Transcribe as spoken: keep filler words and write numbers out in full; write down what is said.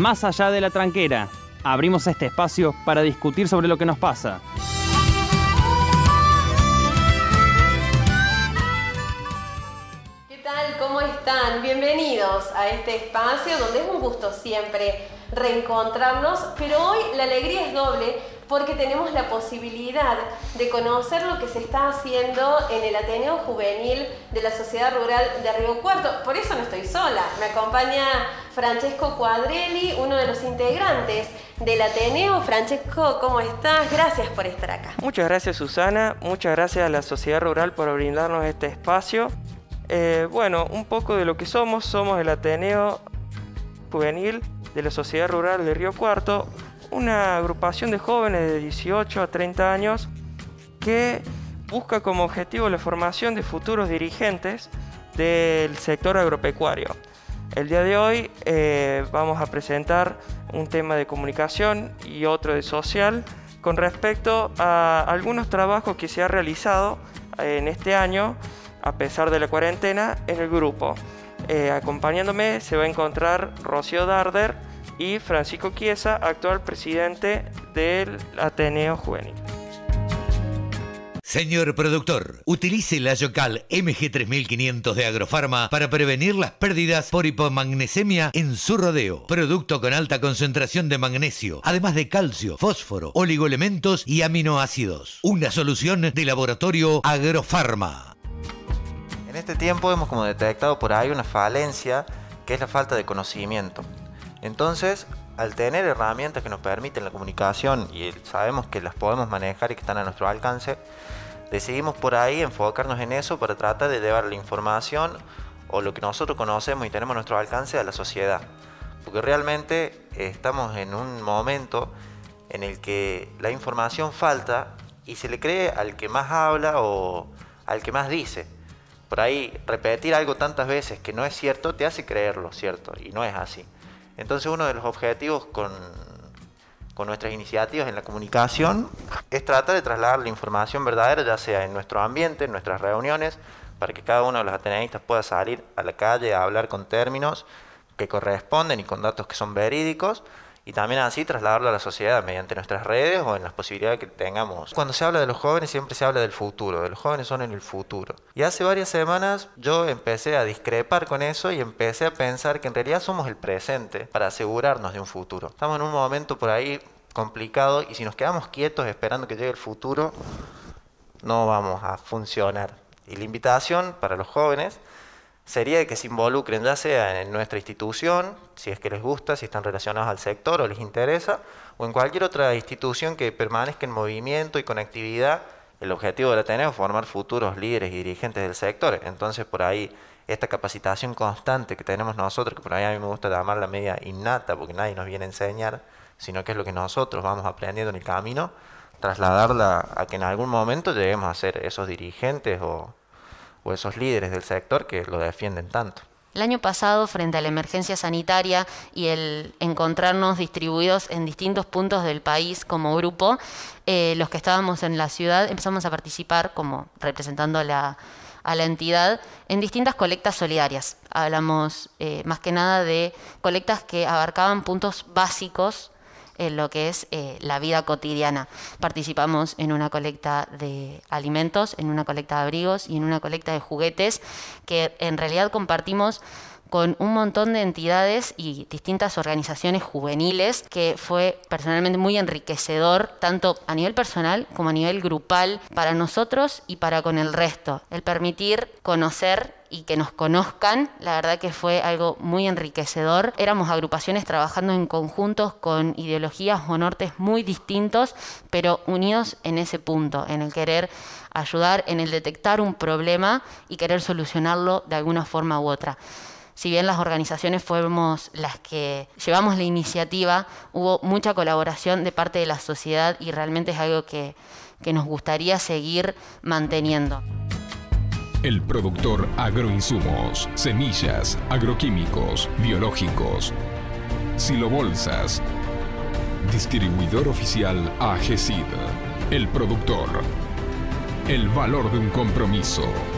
Más allá de la tranquera, abrimos este espacio para discutir sobre lo que nos pasa. ¿Qué tal? ¿Cómo están? Bienvenidos a este espacio donde es un gusto siempre reencontrarnos, pero hoy la alegría es doble porque tenemos la posibilidad de conocer lo que se está haciendo en el Ateneo Juvenil de la Sociedad Rural de Río Cuarto. Por eso no estoy sola, me acompaña Francesco Quadrelli, uno de los integrantes del Ateneo. Francesco, ¿cómo estás? Gracias por estar acá. Muchas gracias, Susana, muchas gracias a la Sociedad Rural por brindarnos este espacio. Eh, bueno, un poco de lo que somos, somos el Ateneo Juvenil de la Sociedad Rural de Río Cuarto, una agrupación de jóvenes de dieciocho a treinta años que busca como objetivo la formación de futuros dirigentes del sector agropecuario. El día de hoy eh, vamos a presentar un tema de comunicación y otro de social con respecto a algunos trabajos que se han realizado en este año a pesar de la cuarentena en el grupo. Eh, acompañándome se va a encontrar Rocío Darder y Francisco Chiesa, actual presidente del Ateneo Juvenil. Señor productor, utilice la Yocal M G tres mil quinientos de Agrofarma para prevenir las pérdidas por hipomagnesemia en su rodeo. Producto con alta concentración de magnesio, además de calcio, fósforo, oligoelementos y aminoácidos. Una solución de laboratorio Agrofarma. En este tiempo hemos como detectado por ahí una falencia que es la falta de conocimiento. Entonces, al tener herramientas que nos permiten la comunicación y sabemos que las podemos manejar y que están a nuestro alcance, decidimos por ahí enfocarnos en eso para tratar de llevar la información o lo que nosotros conocemos y tenemos a nuestro alcance a la sociedad. Porque realmente estamos en un momento en el que la información falta y se le cree al que más habla o al que más dice. Por ahí repetir algo tantas veces que no es cierto te hace creerlo, ¿cierto? Y no es así. Entonces uno de los objetivos con, con nuestras iniciativas en la comunicación es tratar de trasladar la información verdadera, ya sea en nuestro ambiente, en nuestras reuniones, para que cada uno de los ateneístas pueda salir a la calle a hablar con términos que corresponden y con datos que son verídicos, y también así trasladarlo a la sociedad mediante nuestras redes o en las posibilidades que tengamos. Cuando se habla de los jóvenes siempre se habla del futuro, de los jóvenes son en el futuro. Y hace varias semanas yo empecé a discrepar con eso y empecé a pensar que en realidad somos el presente para asegurarnos de un futuro. Estamos en un momento por ahí complicado y si nos quedamos quietos esperando que llegue el futuro, no vamos a funcionar. Y la invitación para los jóvenes sería que se involucren ya sea en nuestra institución, si es que les gusta, si están relacionados al sector o les interesa, o en cualquier otra institución que permanezca en movimiento y con actividad. El objetivo del Ateneo es formar futuros líderes y dirigentes del sector. Entonces por ahí esta capacitación constante que tenemos nosotros, que por ahí a mí me gusta llamarla media innata porque nadie nos viene a enseñar, sino que es lo que nosotros vamos aprendiendo en el camino, trasladarla a que en algún momento lleguemos a ser esos dirigentes o o esos líderes del sector que lo defienden tanto. El año pasado, frente a la emergencia sanitaria y el encontrarnos distribuidos en distintos puntos del país como grupo, eh, los que estábamos en la ciudad empezamos a participar, como representando a la, a la entidad, en distintas colectas solidarias. Hablamos eh, más que nada de colectas que abarcaban puntos básicos en lo que es eh, la vida cotidiana. Participamos en una colecta de alimentos, en una colecta de abrigos y en una colecta de juguetes que en realidad compartimos con un montón de entidades y distintas organizaciones juveniles, que fue personalmente muy enriquecedor, tanto a nivel personal como a nivel grupal, para nosotros y para con el resto. El permitir conocer y que nos conozcan, la verdad que fue algo muy enriquecedor. Éramos agrupaciones trabajando en conjuntos con ideologías o nortes muy distintos, pero unidos en ese punto, en el querer ayudar, en el detectar un problema y querer solucionarlo de alguna forma u otra. Si bien las organizaciones fuimos las que llevamos la iniciativa, hubo mucha colaboración de parte de la sociedad y realmente es algo que, que nos gustaría seguir manteniendo. El productor agroinsumos, semillas, agroquímicos, biológicos, Silobolsas. Distribuidor oficial A G E S I D. El productor. El valor de un compromiso.